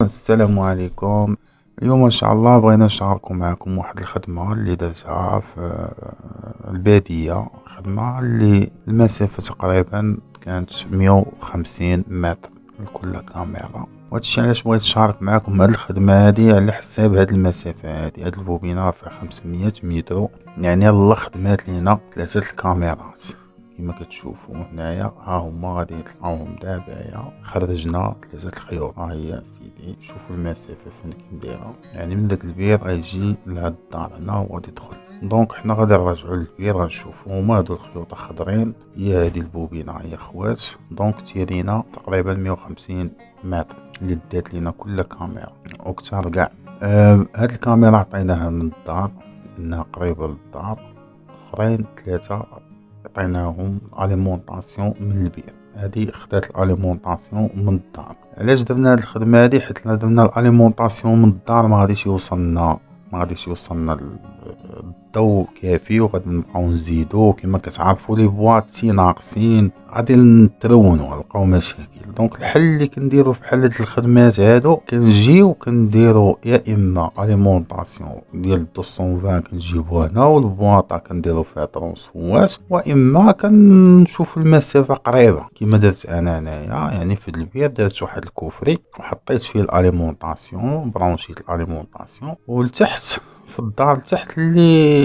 السلام عليكم. اليوم ان شاء الله بغينا نشاركو معكم واحد الخدمة اللي درتها في البادية. خدمة اللي المسافة تقريبا كانت 150 متر لكل كاميرا، وهادشي علاش بغيت نشارك معكم هاد الخدمة هادي على حساب هاد المسافة هادي. هاد البوبينة رافعة 500 متر، يعني الله خدمات لينا 3 الكاميرات كما كتشوفوا هنايا. ها هما غادي يطلعوهم دابا. خرجنا 3 الخيوط، ها هي سيدي. شوفوا المسافه فين كنديرها، يعني من داك البير غيجي لهاد الدار هنا وغادي يدخل. دونك حنا غادي نرجعوا للبير، غنشوفوا هما هادو الخيوط خضرين. هي هادي البوبينه هي خوات. دونك تيرينا تقريبا 150 متر اللي دات لينا كل كاميرا وكتر كاع. هاد الكاميرا عطيناها من الدار انها قريبه للدار. اخرين 3 عطيناهم اليمونطاسيون من البير. هذه خدات الاليمونطاسيون من الدار. علاش درنا هاد الخدمه هذه؟ حيت درنا الاليمونطاسيون من الدار ما غاديش يوصلنا الضوء كافي، وغادي نبقاو نزيدو كما كتعرفوا لي بواطي ناقصين، غادي نترونوا نلقاو مشاكل. دونك الحل اللي كنديرو بحال هاد الخدمات هادو، كنجيو كنديرو يا اما اليمونطاسيون ديال 220 كنجيبوها هنا، والبواطه كنديرو فيها ترونسفوات، واما كنشوف المسافه قريبه كما درت انا هنايا. يعني في البير درت واحد الكوفري وحطيت فيه الاليمونطاسيون، برونشيت الاليمونطاسيون، ولتحت في الدار تحت اللي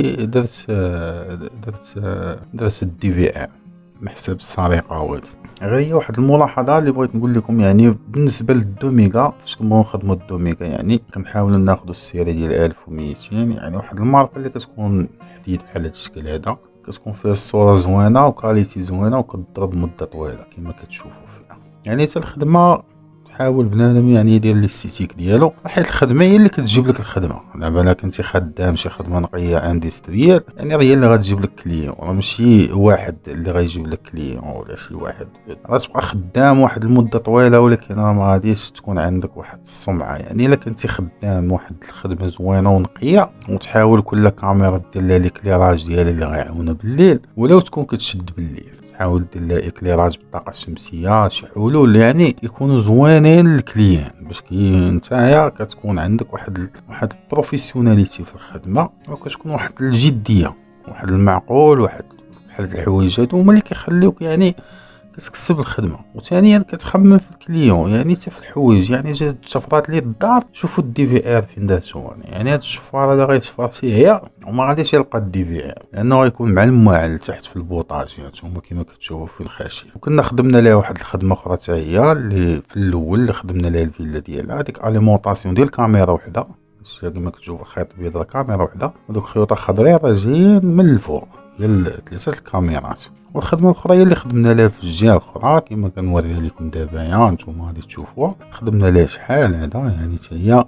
درت الدي في ام محسب السرقه. وهادي غير هي واحد الملاحظه اللي بغيت نقول لكم. يعني بالنسبه للدو ميغا، فاش كنبغيو نخدموا الدو ميغا يعني كنحاولوا ناخذوا السيري ديال 1200. يعني واحد الماركه اللي كتكون حديد بحال هاد الشكل هذا، كتكون فيها الصوره زوينه وكاليتي زوينه وكتضرب مده طويله كما كتشوفوا فيها. يعني حتى الخدمه حاول بنادم يعني يدير لي ستيك ديالو، حيت الخدمه هي اللي كتجيب لك الخدمه. دابا الا كنتي خدام شي خدمه نقيه اندستريال، يعني هي اللي غتجيب لك كليون، راه ماشي واحد اللي غيجيب لك كليون ولا شي واحد. راه تبقى خدام واحد المده طويله، ولكن راه ما غاديش تكون عندك واحد السمعه. يعني الا كنتي خدام واحد الخدمه زوينه ونقيه، وتحاول كل كاميرا دير لها ليكليراج ديالها اللي غيعاونها بالليل، ولو تكون كتشد بالليل حاول دير لها اكليراج بالطاقه الشمسيه. شي حلول يعني يكونوا زوينين للكليان، باش كي نتايا كتكون عندك واحد البروفيسيوناليتي في الخدمه، وكتكون واحد الجديه، واحد المعقول، واحد بحال الحوايج هادو هما اللي كيخليوك يعني كتكسب الخدمه. وثانيا كتخمم في الكليون، يعني حتى في الحوايج. يعني جات شفرات لي الدار، شوفوا الدي في ار فين داتو. يعني هاد الشفاره اللي غيشفر فيها وما غاديش يلقى الدي في ار، لانه غيكون مع المعل تحت في البوطاج هانتوما كما كتشوفوا في الخاشي. وكنا خدمنا لها واحد الخدمه اخرى حتى هي اللي في الاول اللي خدمنا لها الفيلا ديالها. هذيك اليمونطاسيون ديال كاميرا وحده، كما كتشوفوا خيط بيض كاميرا وحده، ودوك خيوط خضرين راجعين من الفوق ديال 3 الكاميرات. والخدمه الاخرى هي اللي خدمنا لها في الجهه الاخرى كما كنوريها لكم دابا. يا نتوما غادي تشوفوها خدمنا لها شحال هذا، يعني حتى هي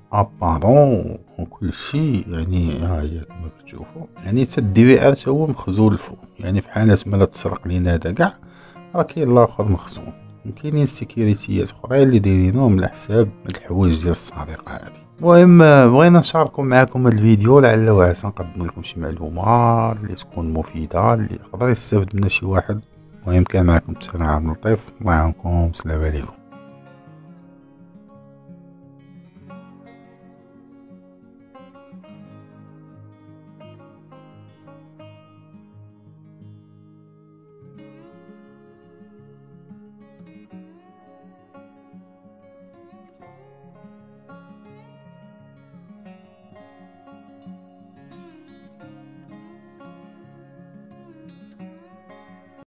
ابارون وكل شيء. يعني ها هي كما كتشوفوا، يعني حتى الدي في ار هو مخزون الفوق. يعني في حاله ما لا تسرق لينا هذا كاع، راه كاين الاخر مخزون. وكاينين سيكوريتيات اخرى اللي دايرينهم على حساب هاد الحوايج ديال السرقه هذه. المهم بغينا نشاركو معكم هاد الفيديو لعل وعسى نقدم لكم شي معلومه اللي تكون مفيده، اللي يقدر يستافد منها شي واحد. المهم كان معكم سلام عبد اللطيف، الله يعاونكم، السلام عليكم.